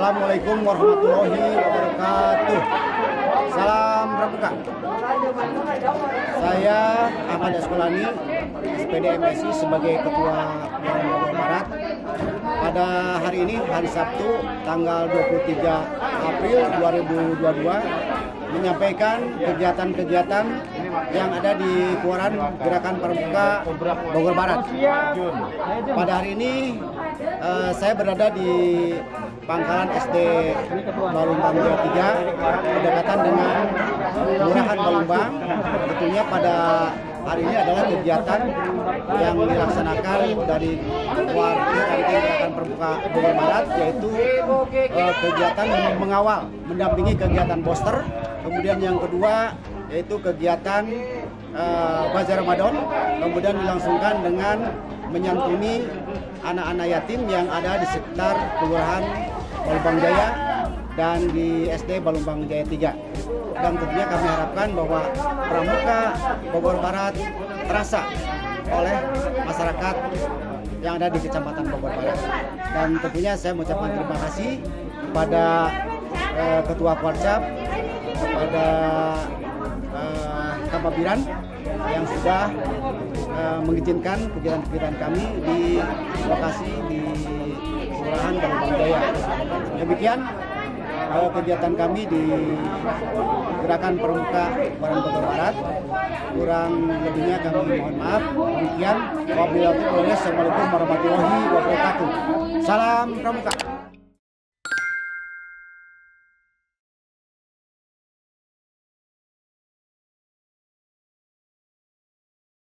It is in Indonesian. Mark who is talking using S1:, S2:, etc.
S1: Assalamualaikum warahmatullahi wabarakatuh. Salam Pramuka. Saya Ahmad Askolani, SPD MSI sebagai Ketua Bogor Barat. Pada hari ini, hari Sabtu, tanggal 23 April 2022, menyampaikan kegiatan-kegiatan yang ada di Keluaran Gerakan Pramuka Bogor Barat. Pada hari ini saya berada di Pangkalan SD Balumbang Jaya 3, berdekatan dengan Kelurahan Balumbang. Tentunya pada hari ini adalah kegiatan yang dilaksanakan dari Gerakan Pramuka Bogor Barat, yaitu kegiatan mengawal, mendampingi kegiatan poster. Kemudian yang kedua yaitu kegiatan Bazar Ramadan, kemudian dilangsungkan dengan menyantuni anak-anak yatim yang ada di sekitar Kelurahan Balumbang Jaya dan di SD Balumbang Jaya 3. Dan tentunya kami harapkan bahwa Pramuka Bogor Barat terasa oleh masyarakat yang ada di Kecamatan Bogor Barat. Dan tentunya saya mengucapkan terima kasih kepada Ketua Kuarcap, kepada Kababiran yang sudah mengizinkan kegiatan-kegiatan kami di lokasi di Kelurahan Balumbang Jaya. Demikian kegiatan kami di Gerakan Pramuka Bogor Barat. Kurang lebihnya kami mohon maaf. Demikian, wabillahi taufiq. Assalamualaikum warahmatullahi wabarakatuh. Salam Pramuka.